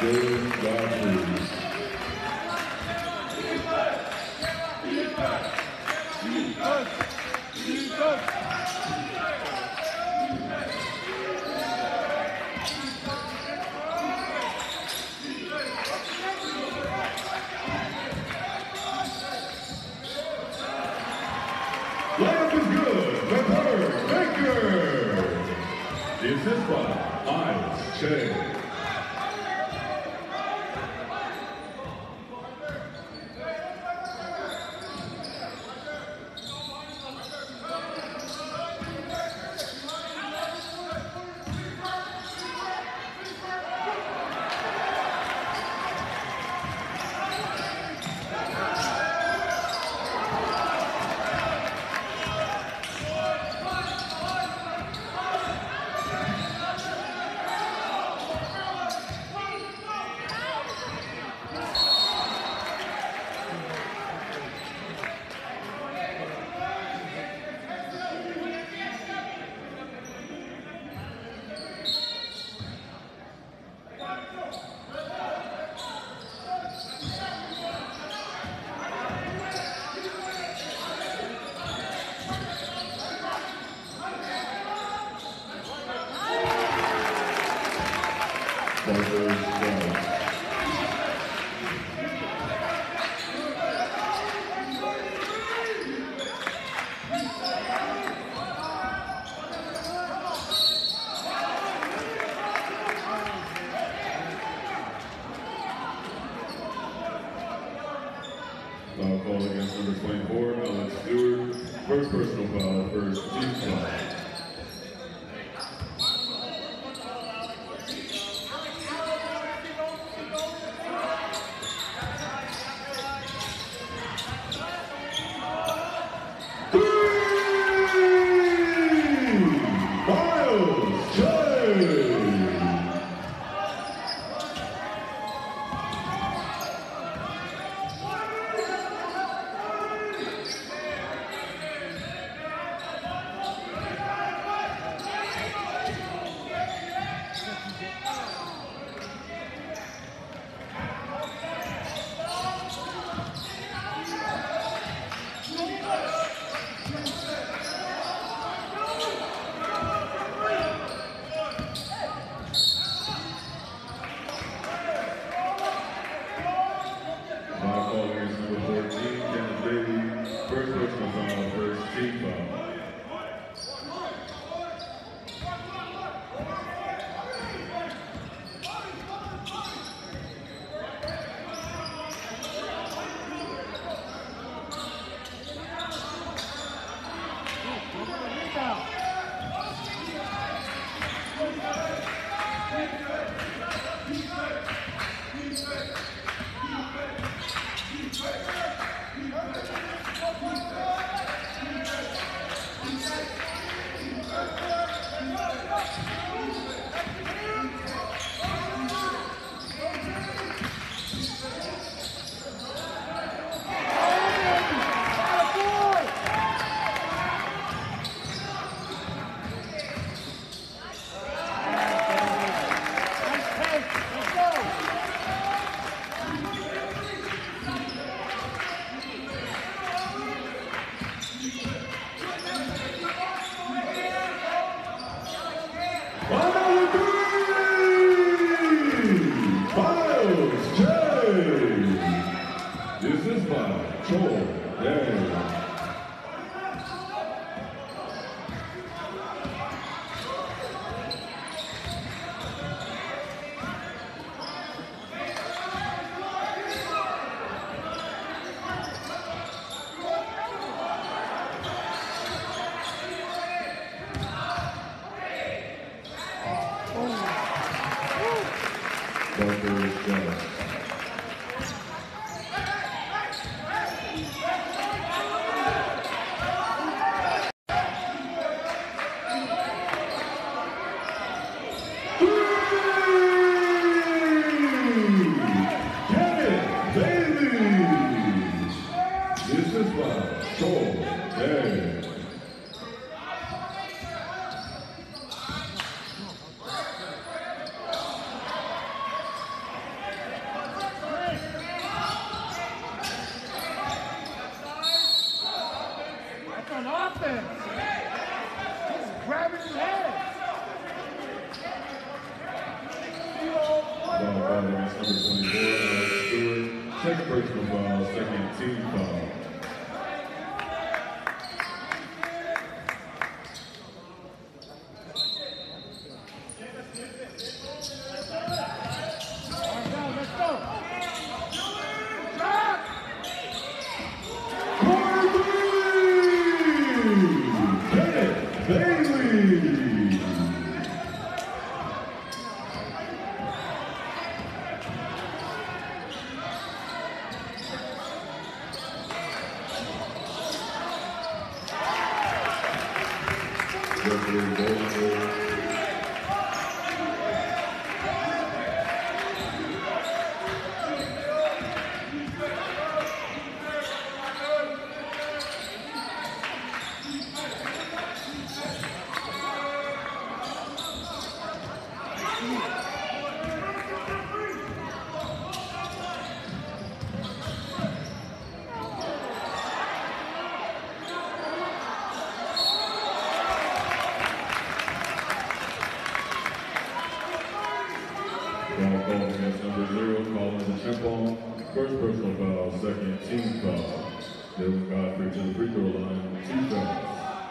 Dave Godfrey. Life is good, McCullers Baker. The assist by Miles Che. Foul call against number 24, Alex Stewart. First personal foul, first team foul. on offense. He's grabbing his head. Foul against number 24, Alex Stewart. Second personal foul, second team foul. First personal foul, second team foul. Dylan Godfrey to the free throw line, 2 fouls.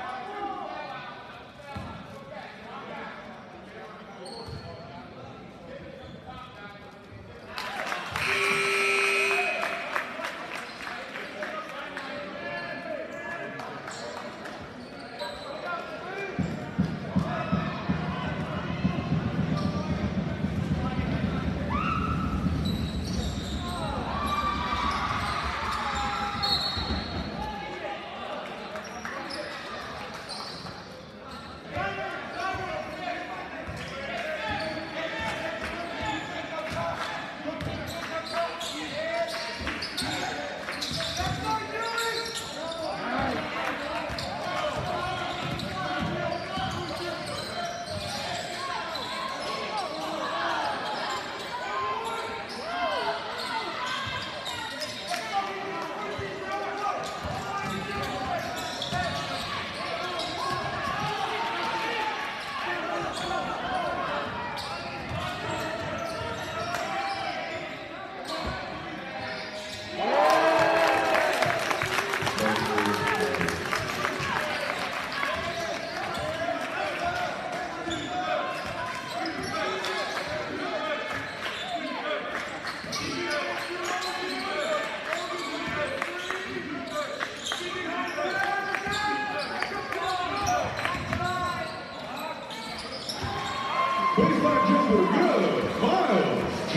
Baseline jumper, good, Miles J.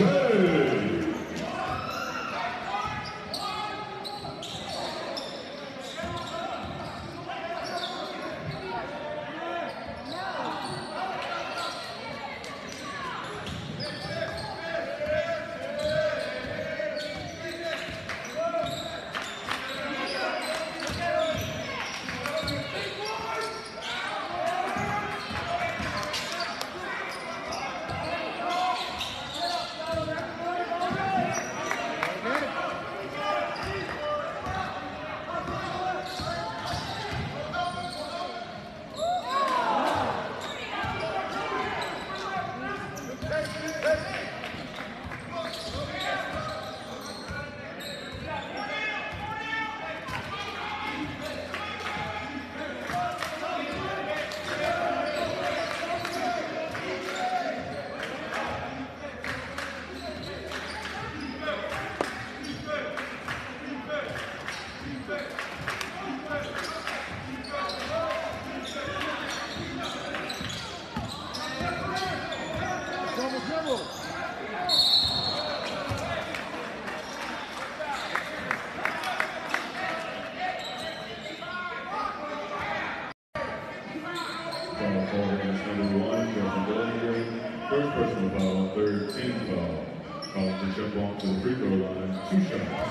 First personal foul, third team foul. Calling to jump on to the free throw line, 2 shots.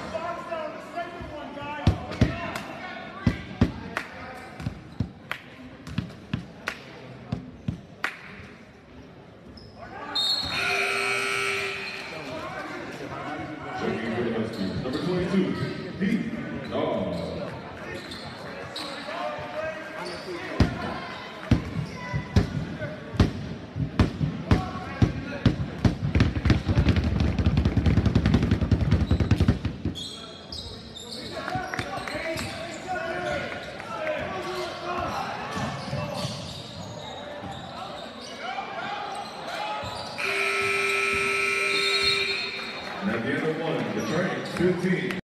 Checking for the Huskies, number 22, Pete Dawes. 15.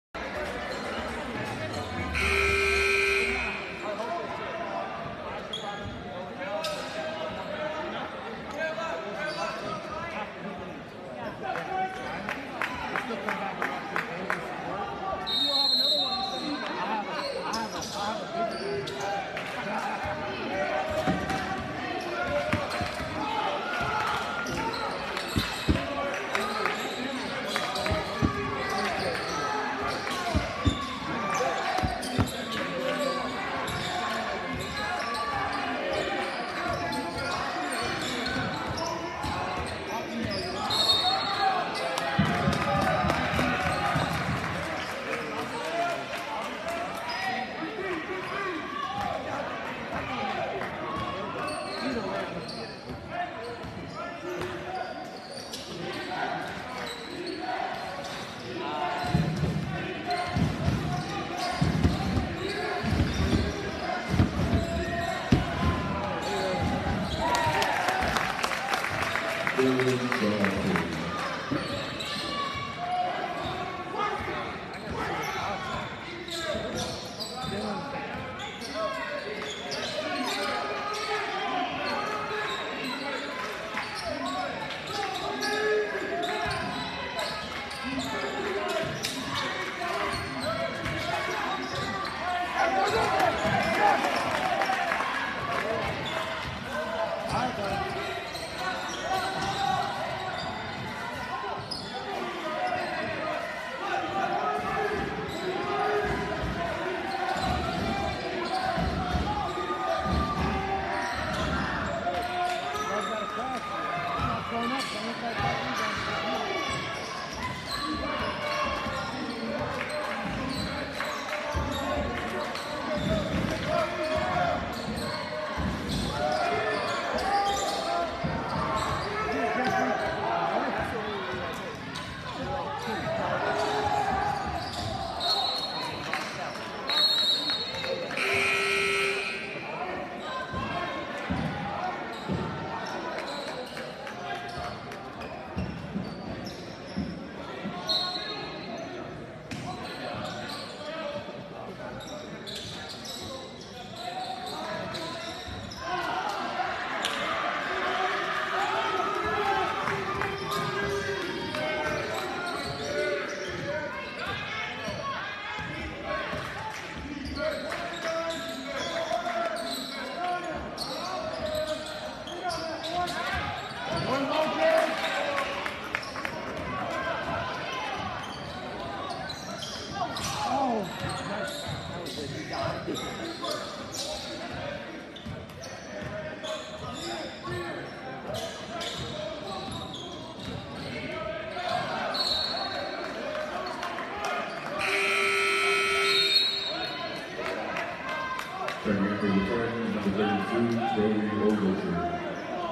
Checking in for the Cardinals, number 32, Brody Ogletree.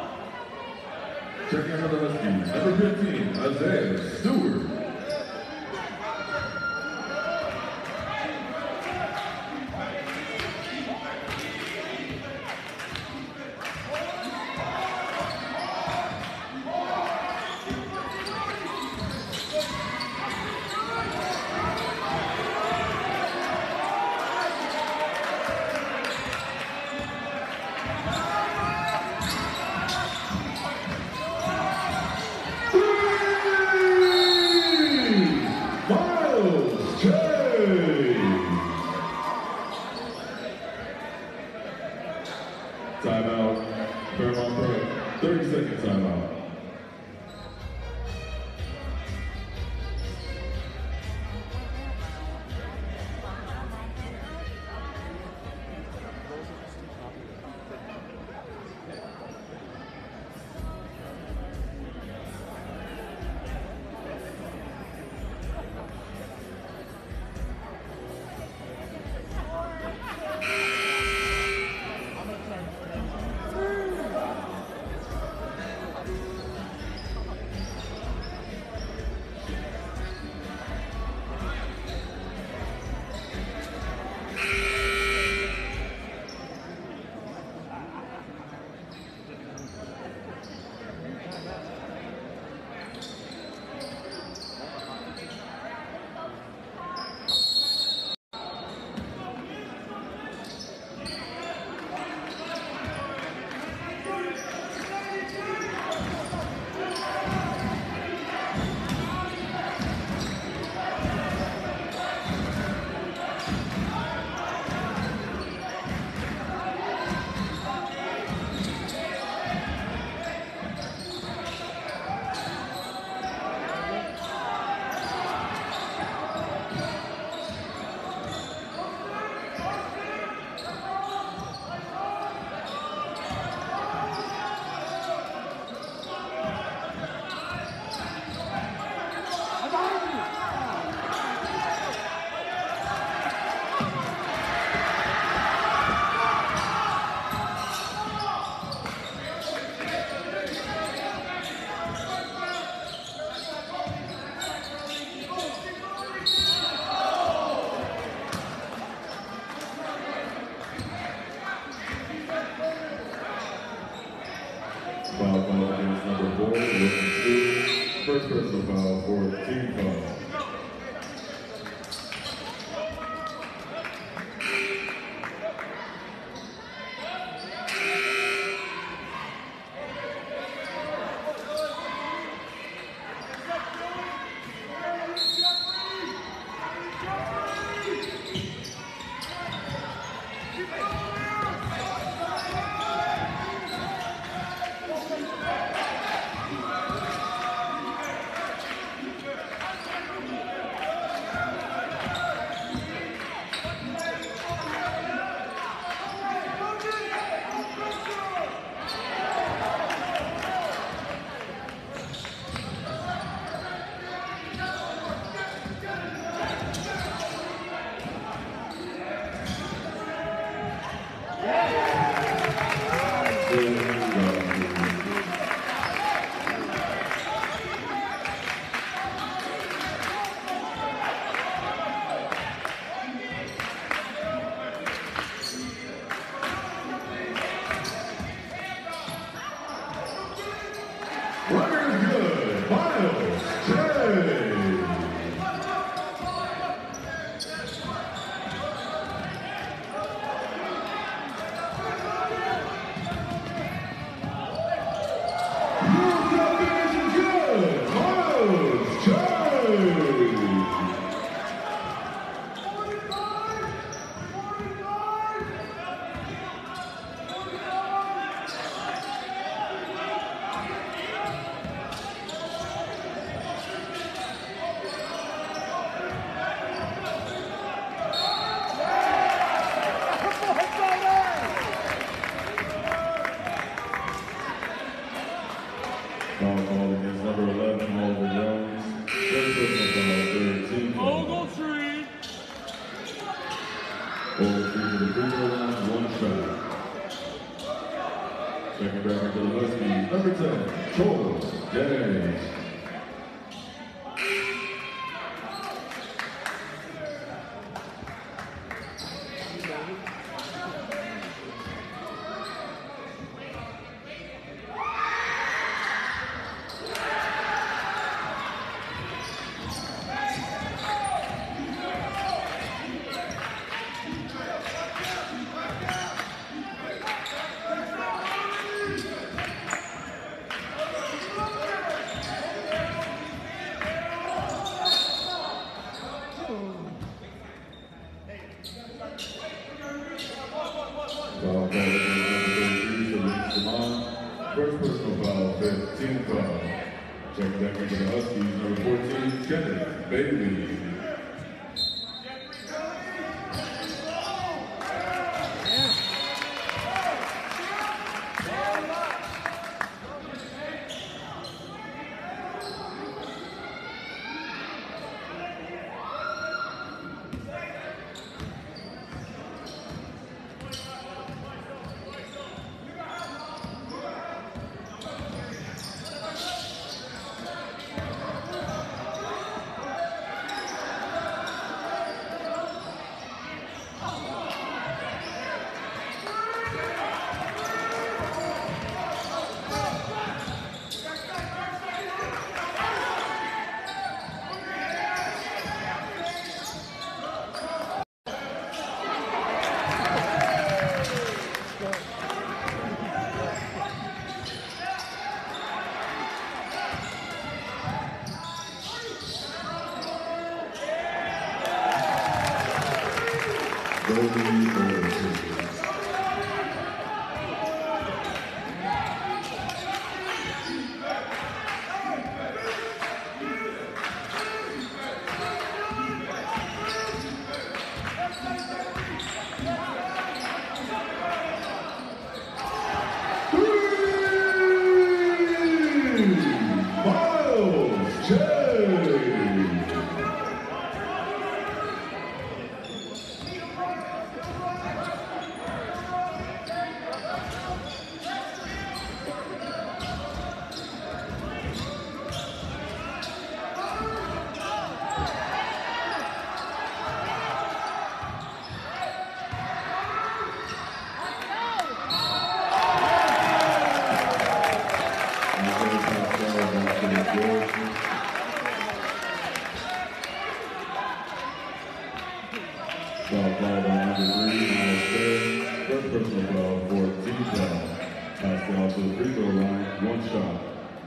Checking in for the Huskies, number 15, Isaiah Stewart. Timeout, Fairmont Prep, 30-second timeout. Wilson Stewart. First personal foul for team foul. Runner good, Miles J. Foul call against number 11, Oliver Jones. First personal foul, 13 foul. Ogletree. Ogletree to the free throw line, one shot. Second back into the Huskies, number 10, Charles Day. Foul call against number 33, Salim Saman. First personal foul, 15 foul. Checking back into the Huskies, number 14, Kenneth Bailey. to the free throw line, 1 shot.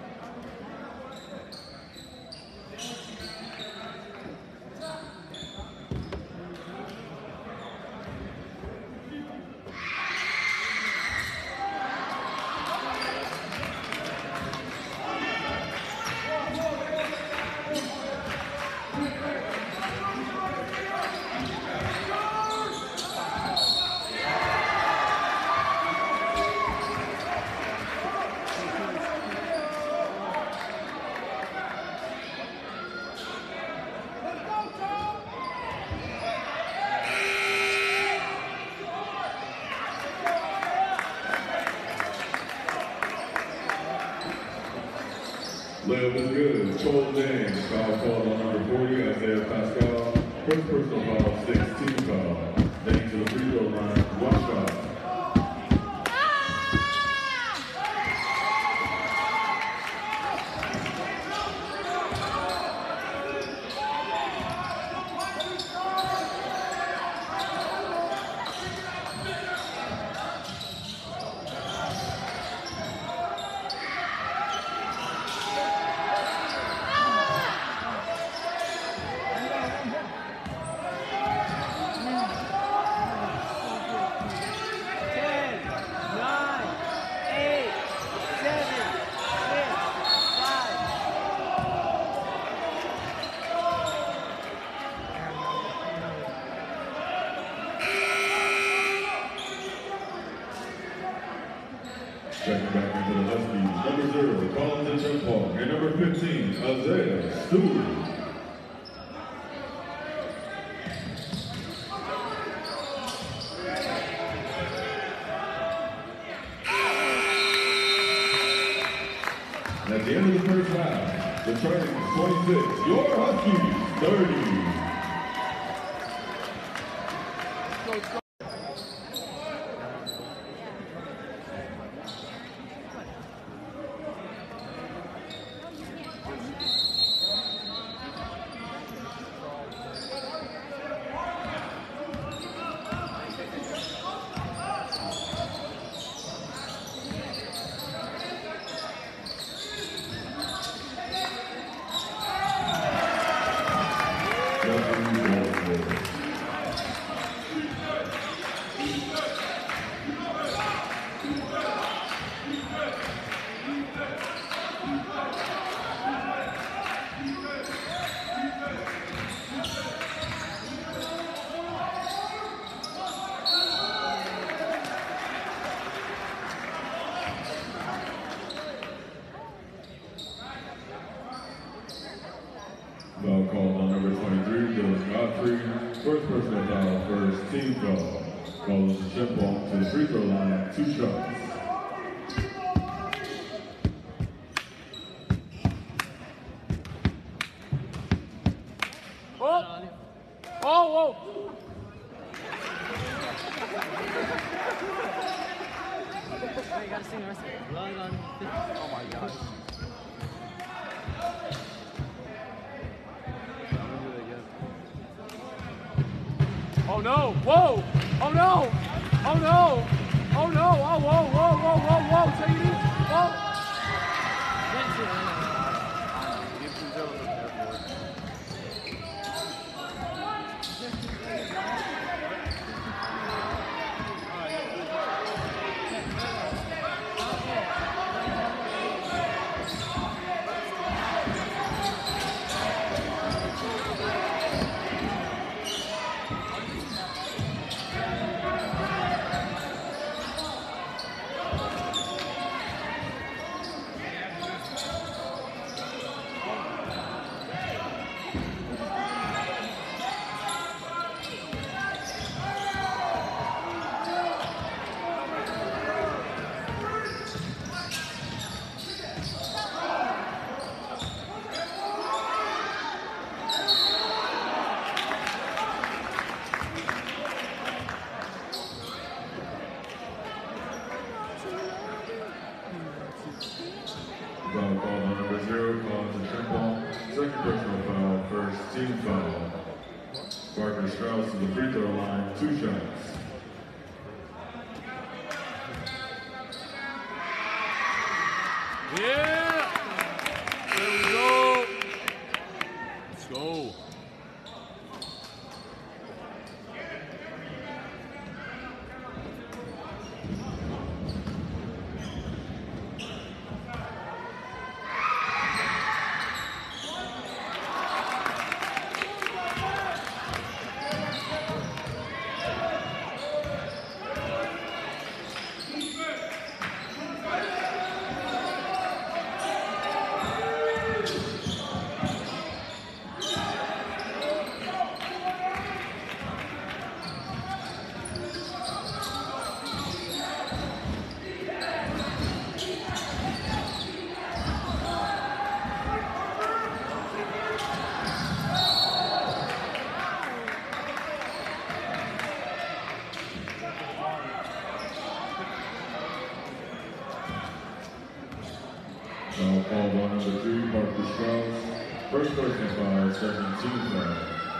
Layup is good. Chol James, foul called on number 40, Isaiah Pascal. First personal foul, 16 foul. James to the free throw line, 1 shot. Checking back into the Huskies, number 0, Collins Champong, and number 15, Isaiah Stewart. At the end of the first half, the Trojans 26, your Huskies 30. Foul called on number 23, Dylan Godfrey. First personal foul, first team foul. Collins Champong to the free throw line, 2 shots. Whoa! You gotta sing the rest of it. Blood on. Oh my gosh. Oh no! Whoa! Oh no! Oh no! Oh no! Oh whoa! Take it easy! Whoa! Foul called on number 0, Collins Champong. Second personal foul, first team foul. Parker Strauss to the free throw line, 2 shots. Yeah. There we go. Let's go. Foul call ball number 3, Parker Strauss. First personal foul, second team foul.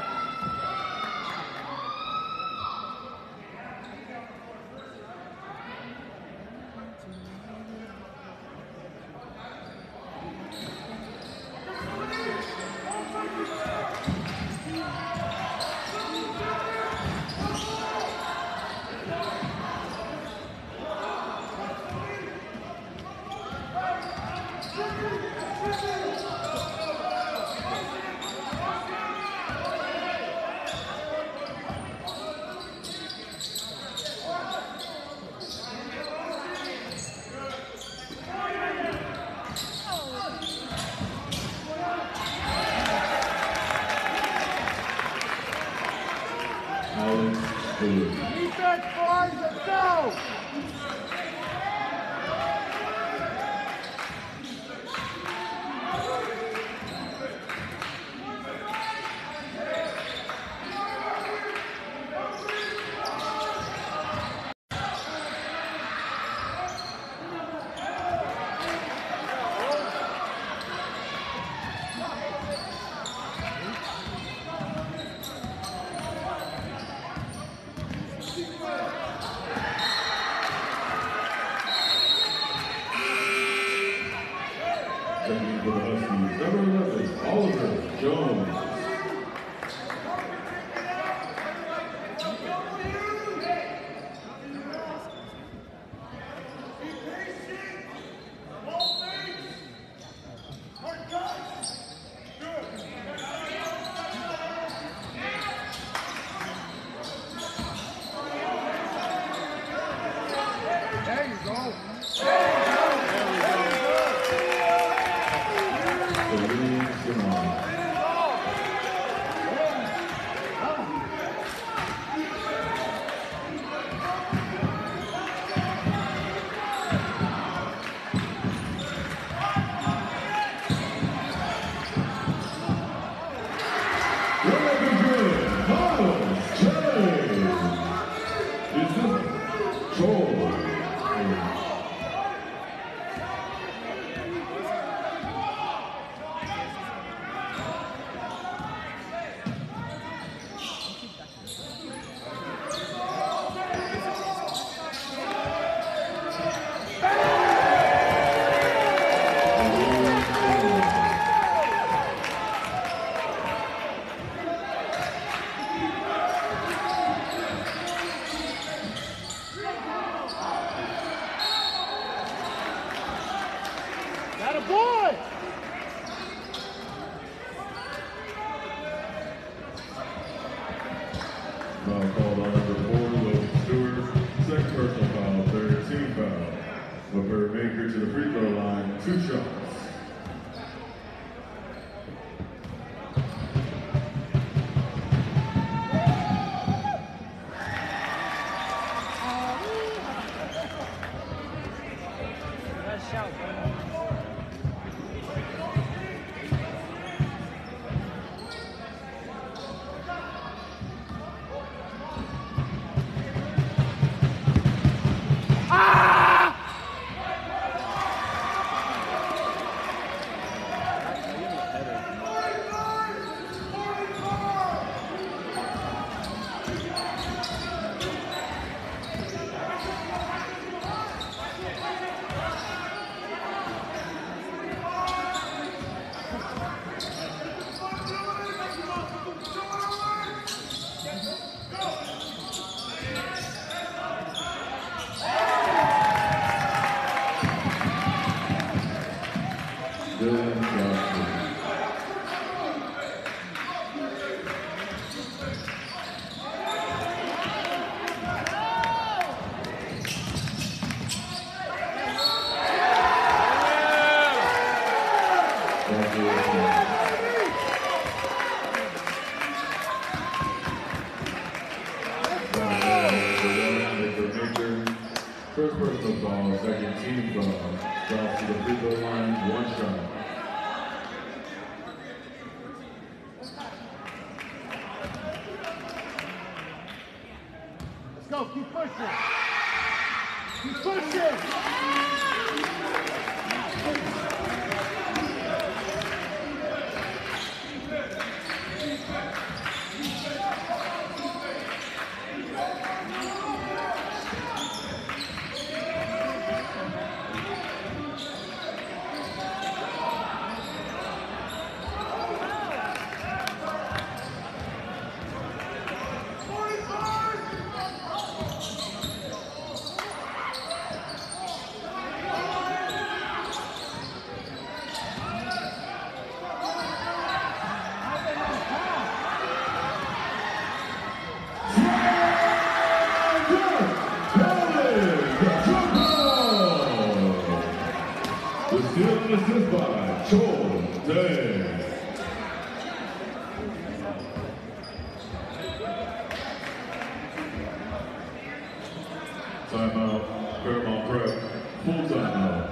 Defense, boys, let's go! Checking for the Huskies, number 11, Oliver Jones. There you go. Kareem Simon. That a boy! Foul called on number 4, Logan Stewart. Second personal foul, third team foul. Whipper Maker to the free throw line, 2 shots. Nice shout, bro. Dylan Johnson. First personal foul, second team foul. Drops to the free throw line, one shot. Let's go, keep pushing. Keep pushing. The steal and assist by Chol Day. Timeout, Paramount Prep, full timeout.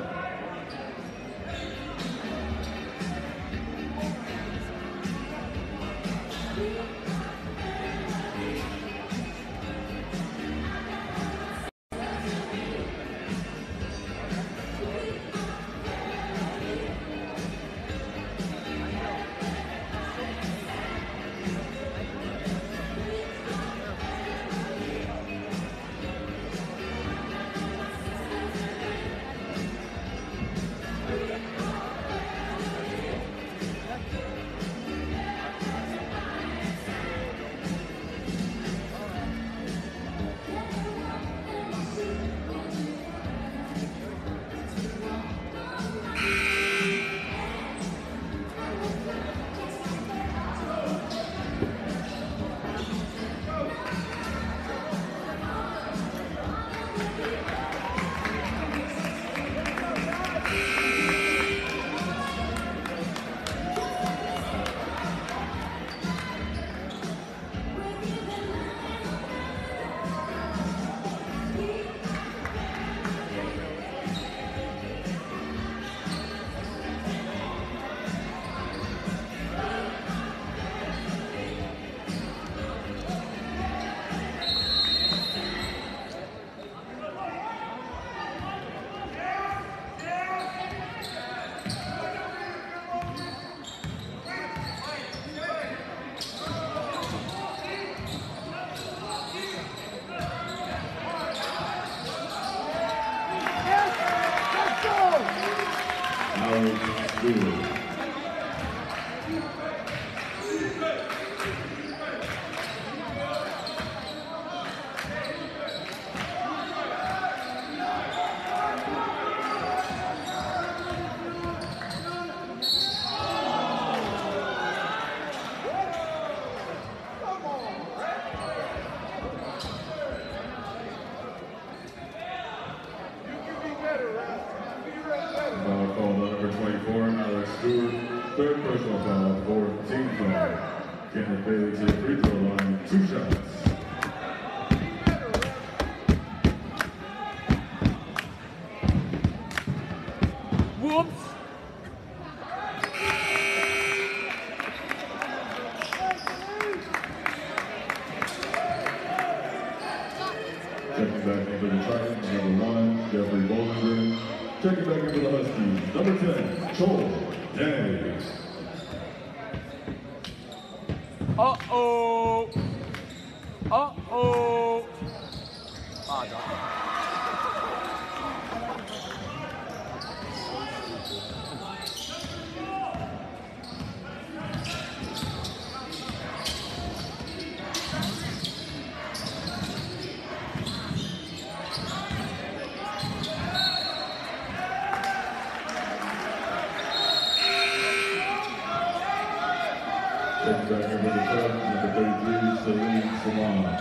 Good. Foul called on number 24, Alex Stewart. Third personal foul, fourth team foul. Kenneth Bailey to the free throw line, 2 shots. Whoops. Checking back into the Titans, number 1, Jeffrey Bollinger. Checking back into the Huskies, number 10, Joel Day. Uh-oh. Uh-oh. Ah, no. Checking back in for the club, number 33, Celine Simon.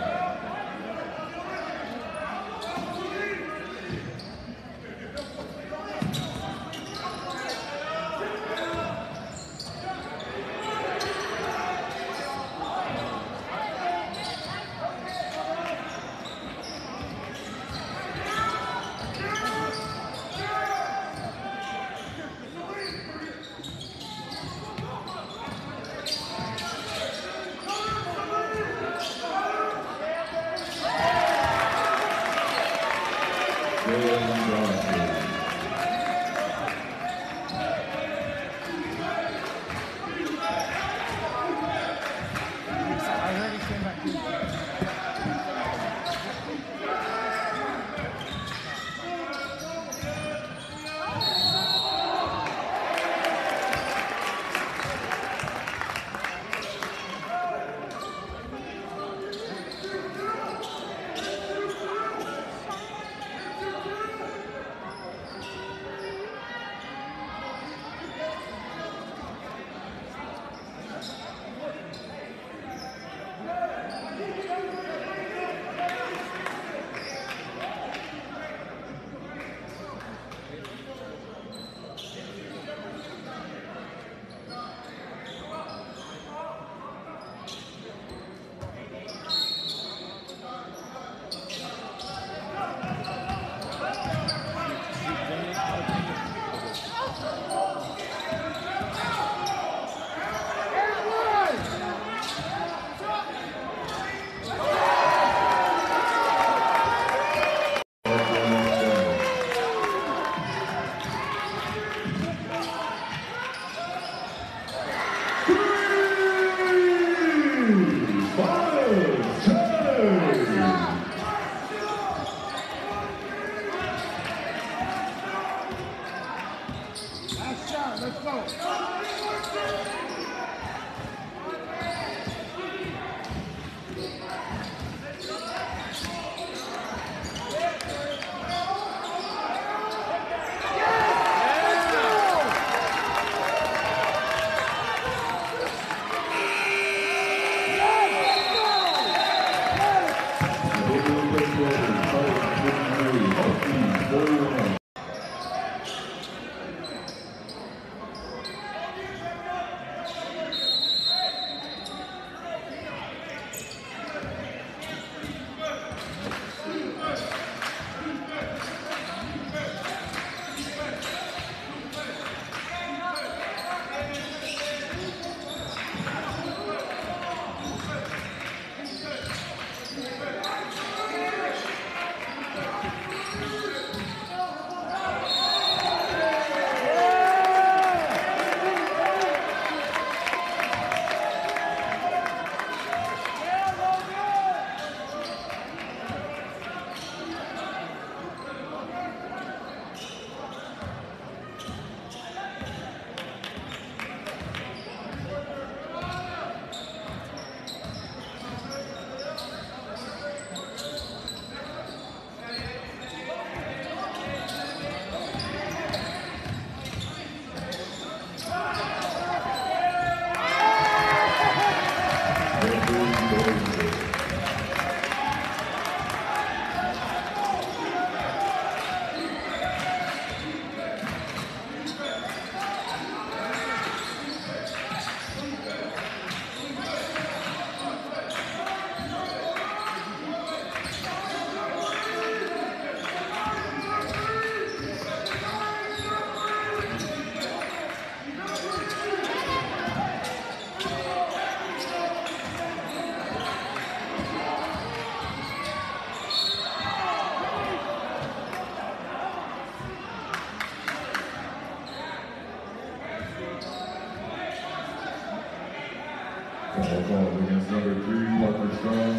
Foul called against number 3, Parker Strong.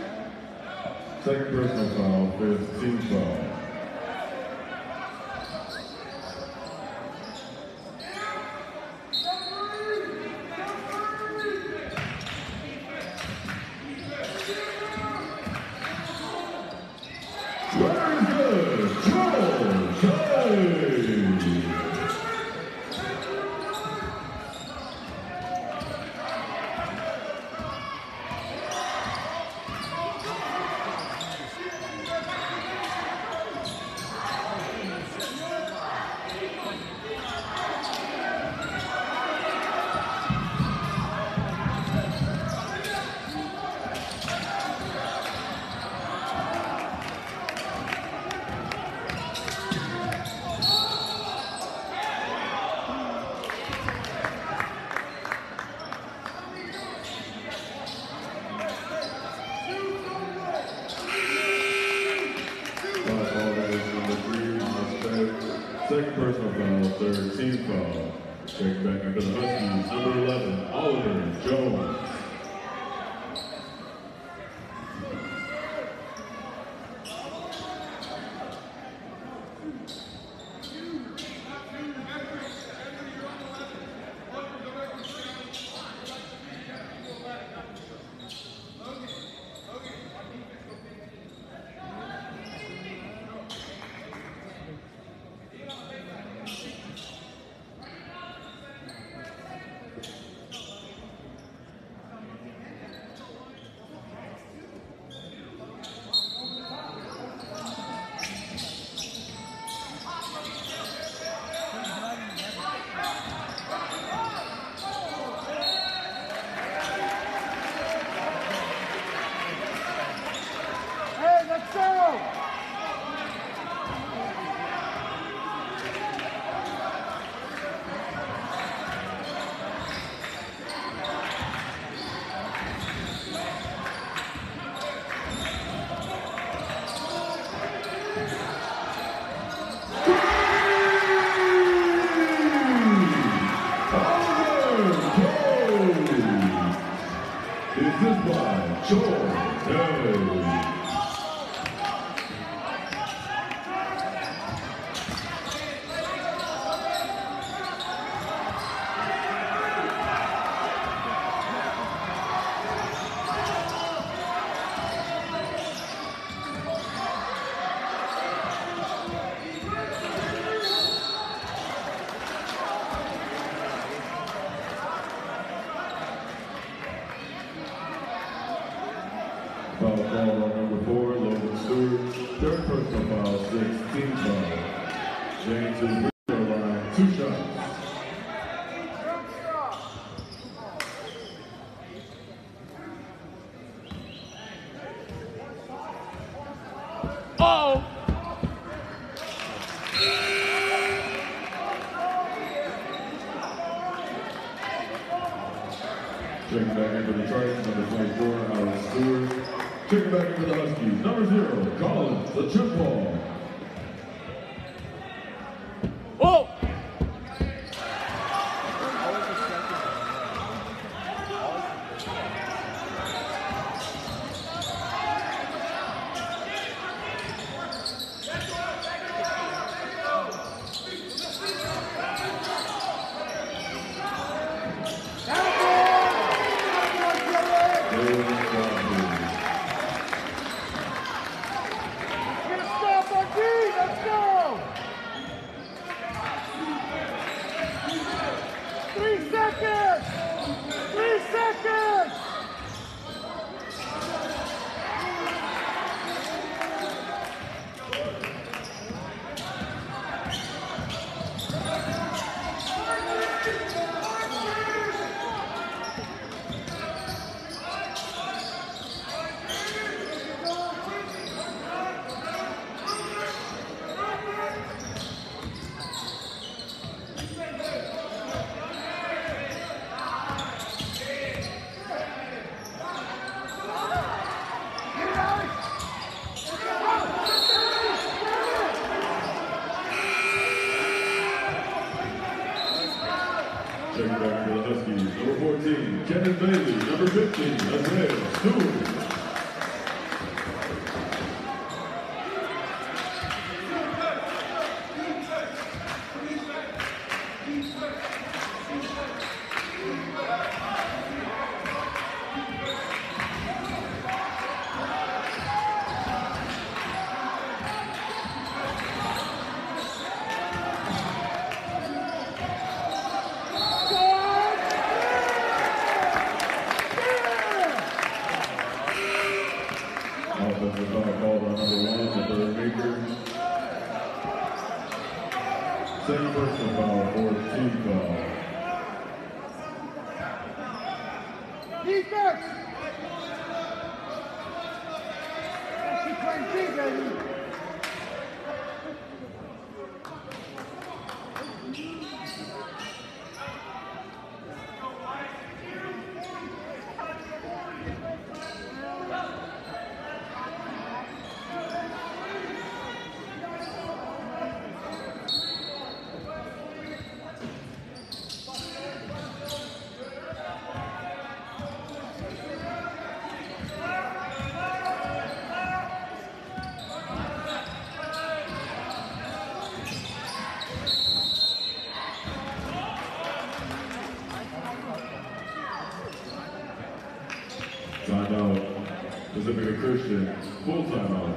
Second personal foul, fifth team foul. Very good, Joe Chase. second personal foul, third team foul. Check back into the Huskies, number 11, Oliver Jones. Foul call on number 4, Logan Stewart. Third personal foul, 6, team foul. James is free throw line, 2 shots. Oh! Checking back into the Tritons, number 24, Alex Stewart. Checking back into the Huskies, number 0, Collins, the trip ball. Oh! Checking back into the Huskies, number 14, Kevin Bailey, number 15, Isaiah Stewart. Offensive foul called on number 1, the third maker. Second personal foul, fourth team foul. Defense! She playing D, baby. Timeout. Pacifica Christian, full timeout.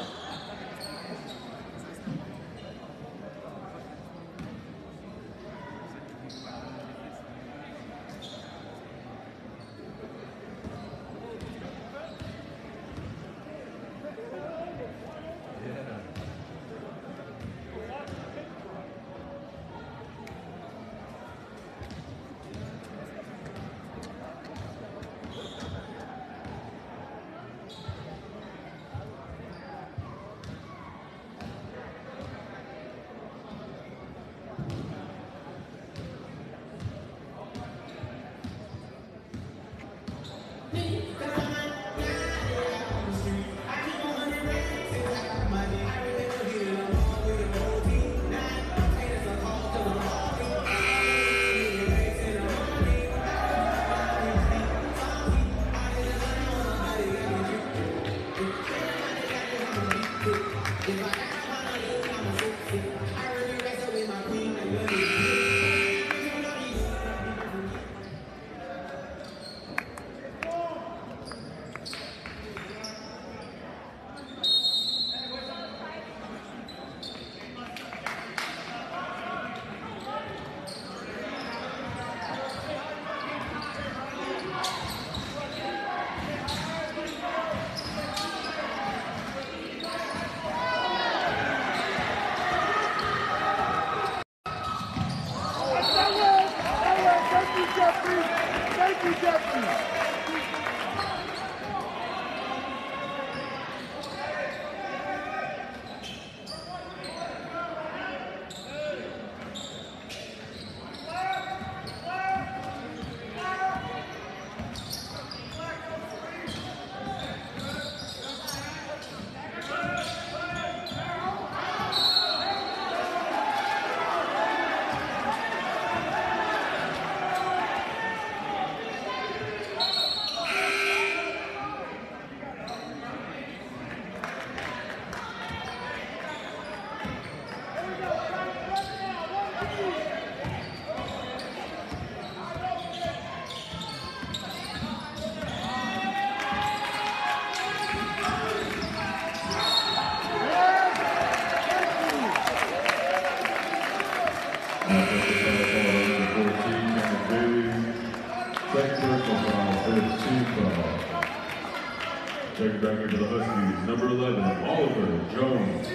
Checking back into the Huskies, number 11, Oliver Jones.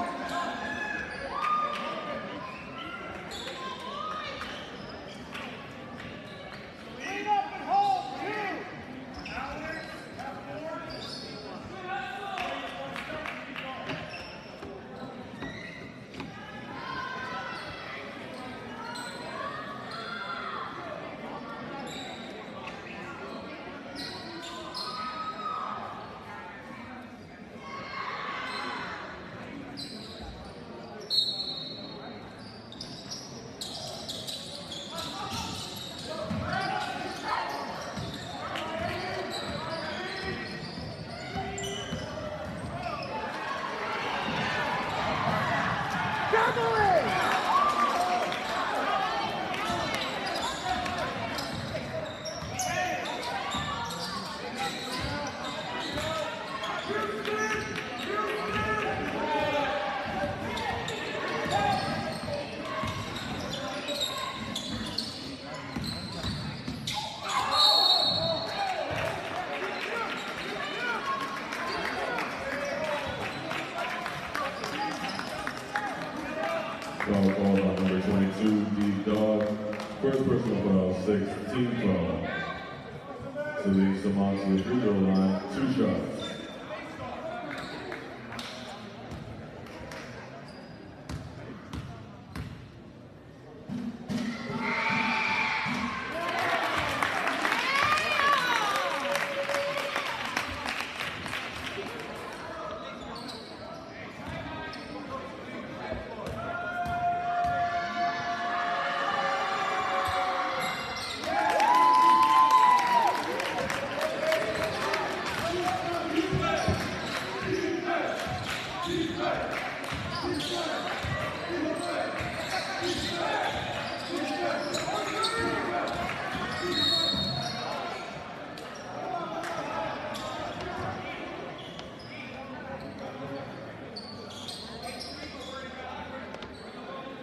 Foul call on number 22, Deep Dog. First personal foul, 6, team foul. Sadiq Saman to the free throw line, 2 shots.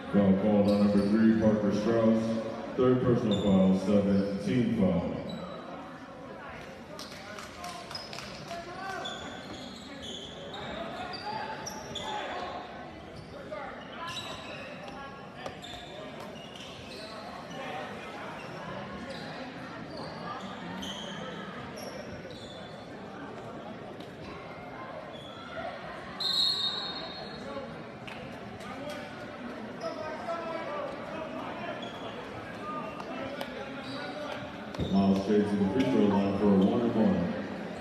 Foul called on number 3, Parker Strauss. Third personal foul, 7, team foul. Miles Chase to the free throw line for a 1-and-1.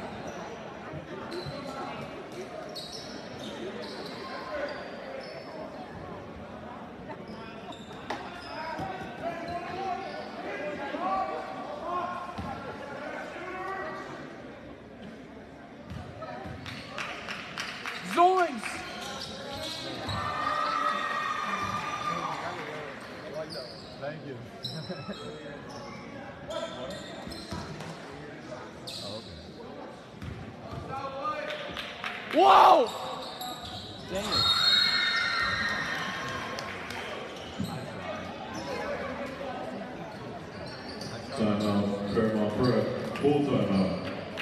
Zoinks! Thank you. Whoa! Dang it. Timeout, Fairmont Prep, full timeout.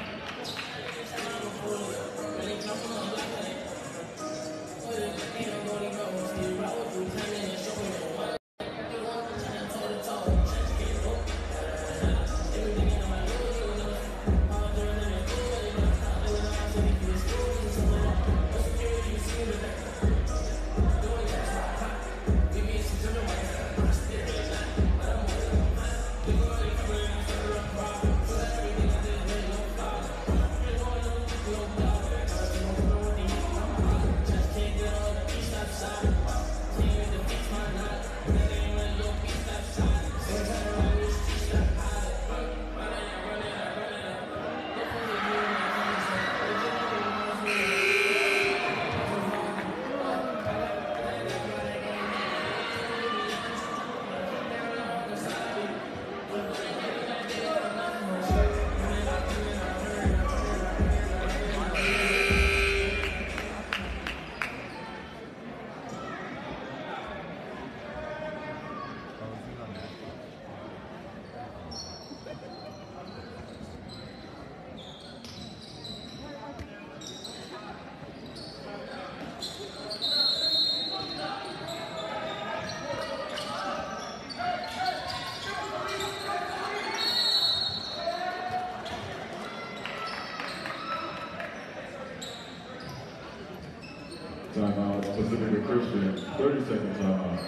Timeout, Pacifica Christian, 30-second timeout.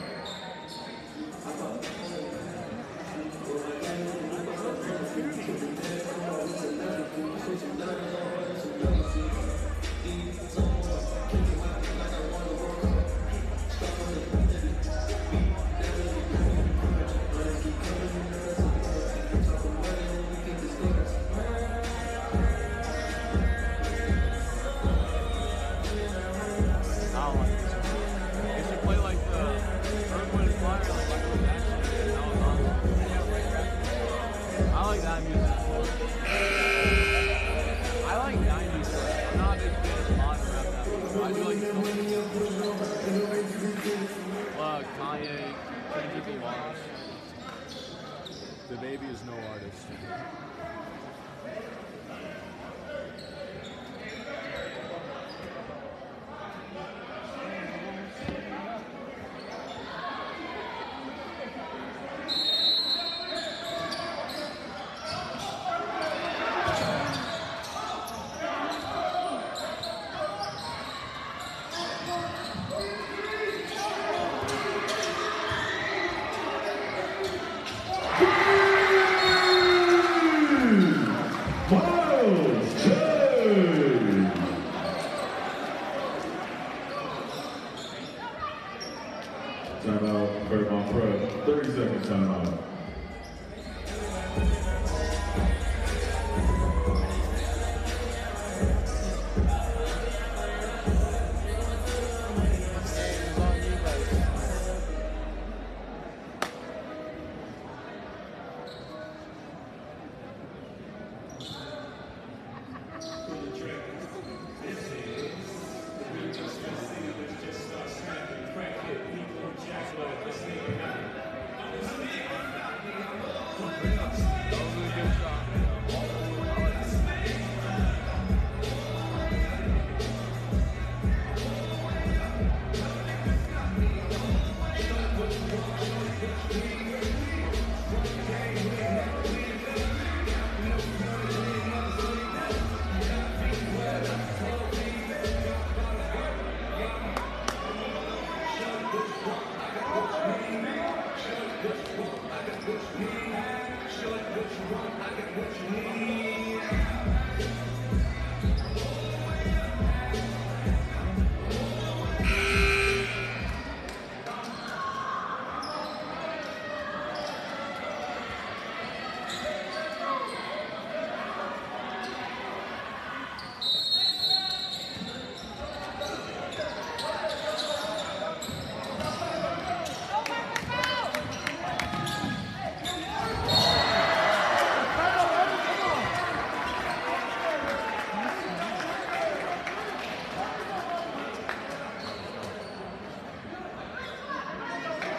The baby is no artist. Timeout, Fairmont Prep, 30-second timeout.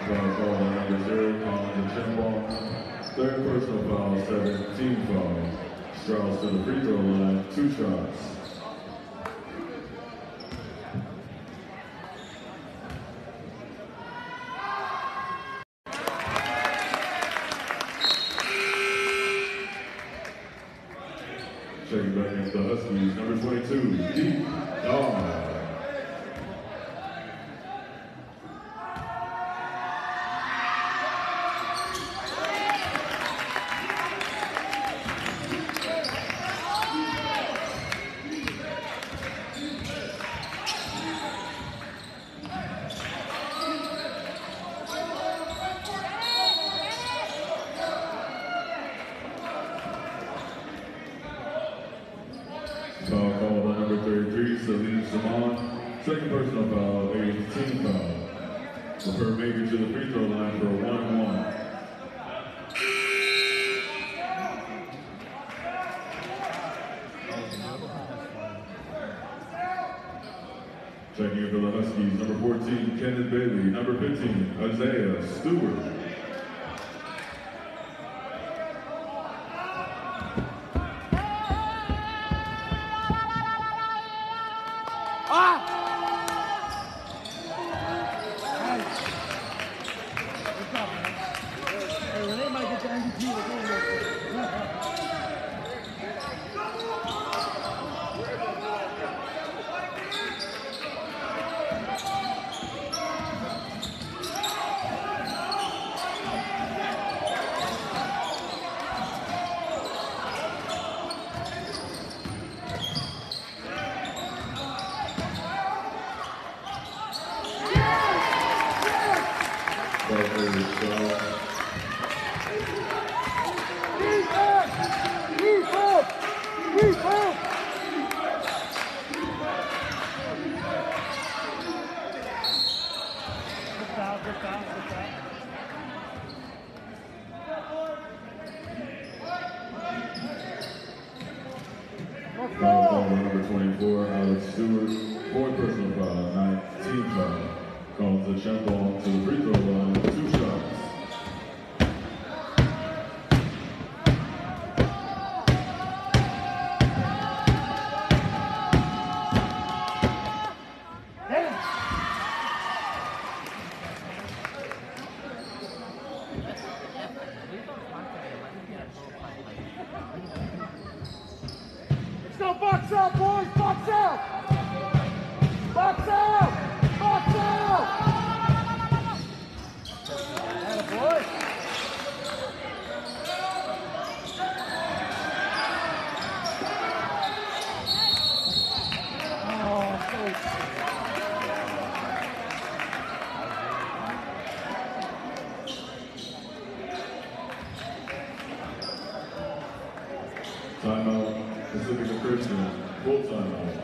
Foul call on number 0, Collins Chambon. Third personal foul, 17 foul. Strauss to the free throw line, 2 shots. Checking back against the Huskies, number 22, Deep Dog. Foul called on number 33, Salim Saman. Second personal foul, 18 foul. Refer Major to the free throw line for a 1-1. Checking in for the Huskies, number 14, Kenneth Bailey. Number 15, Isaiah Stewart. Foul call on number 24, Alex Stewart. Fourth personal foul, 19 foul. Calls the jump ball to the free throw line, 2 shots. Let's go box out, boys! Box out! Box out! Box out! Atta boy! Timeout, Pacific Christian, full timeout.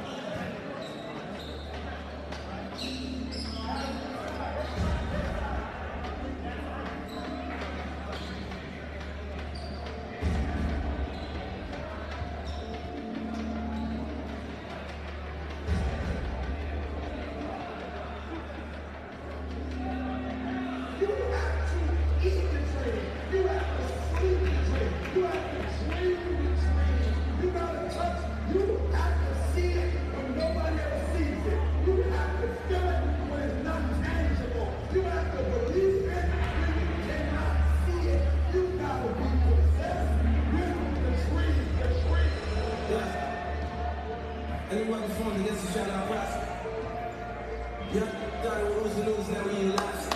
Anyone performed against the shout-out class? Yep, thought it was the news that we last.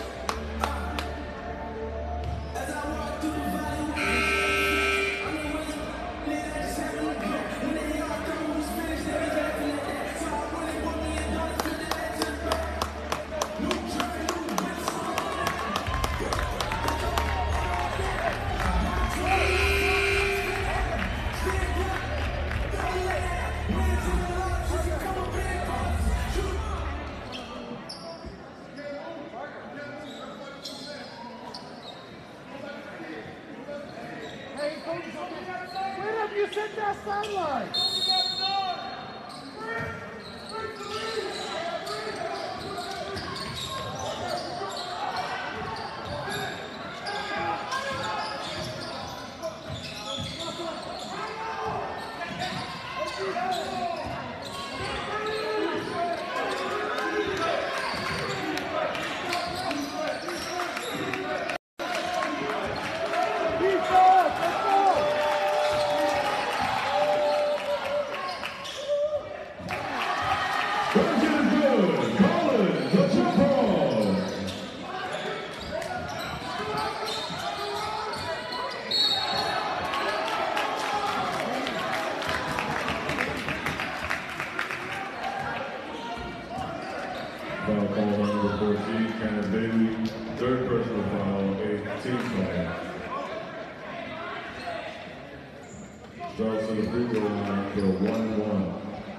As I walk through the valley, I'm the one that just had to look good. When they all come, who's finished, they be laughing at that. So I really want me and don't fit the edge of the back. New journey, new wins. Where have you set that sunlight? Third personal foul, a team foul. Draws to the free throw line for a 1-1.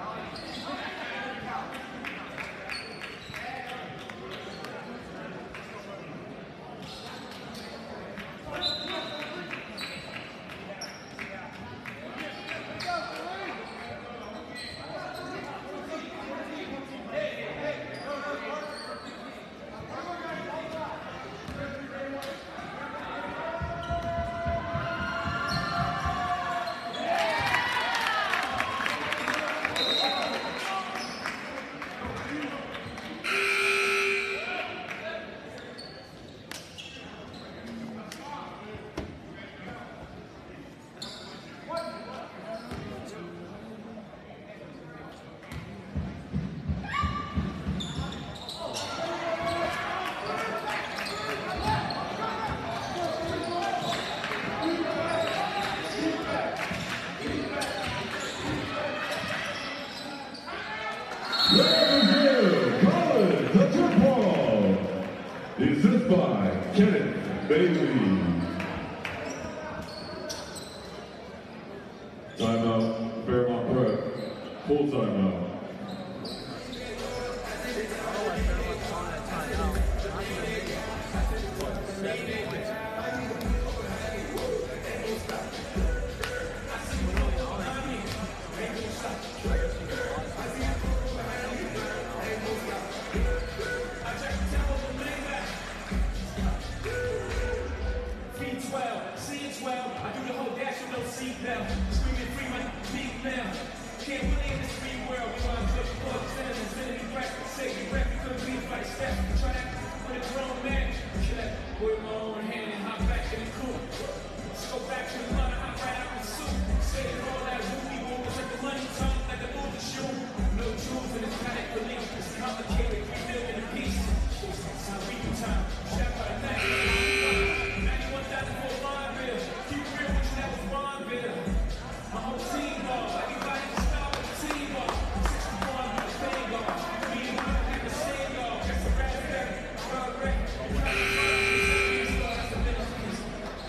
College, the jump ball is this by Kenneth Bailey. Timeout, Fairmont Prep, full timeout. Screaming free my beat now. Can't believe in this free world. We want to put the infinity breath. Say we rap, we couldn't be like Steph. Try that with a grown man. Kill that with my own hand and hop back in the cool. Let's go back to the line, hop right out the soup. Say it all that movie, boom, it's like the money tongue, like the movie shoe. No truth in this panic belief. It's complicated, we live in a piece. It's how we do time. Shout out to that. 91,000 for a line bill. Keep it real with you, that was Ron Bill. My whole team ball, everybody can start with the team ball. 61 with the thing ball. Me and my have the same ball. That's a raspberry, strawberry. That's the middle piece.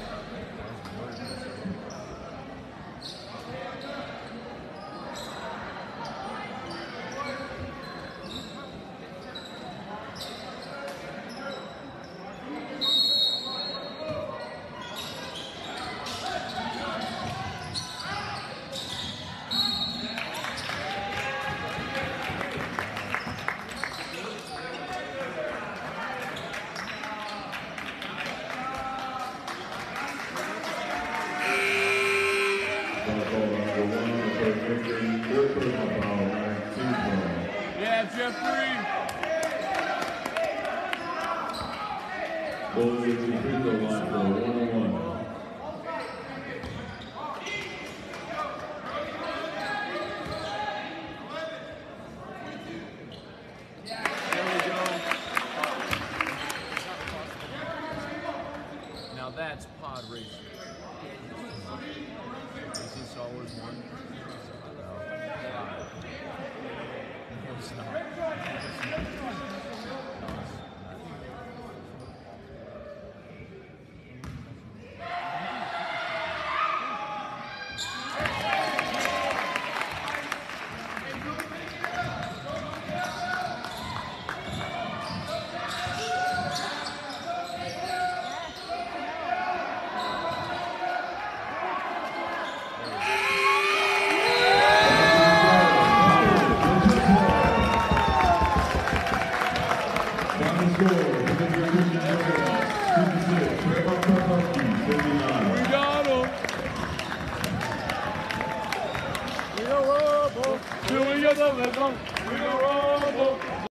Yeah, Jeffrey. Bulls at the free throw line for a 1-on-1. There we go. Now that's pod racing. Racing Star Wars 1. No, it's not. We got him. We got Rumble. We got Rumble.